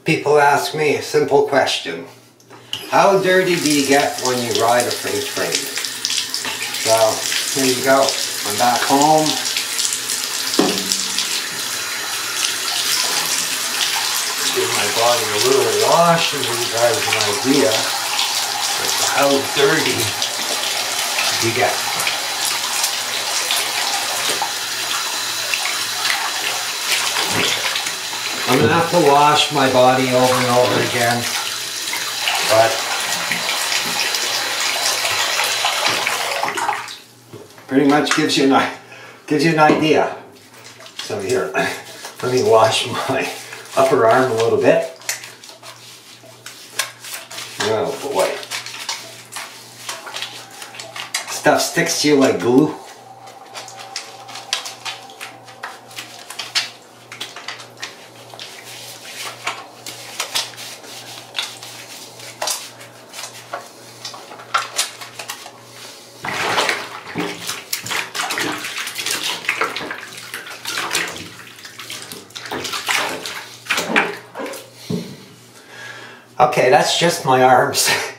People ask me a simple question. How dirty do you get when you ride a freight train? Well, here you go. I'm back home. Give my body a little wash and give you guys an idea of how dirty you get. I'm going to have to wash my body over and over again, but pretty much gives you an idea. So here, let me wash my upper arm a little bit. Oh boy. Stuff sticks to you like glue. Okay, that's just my arms.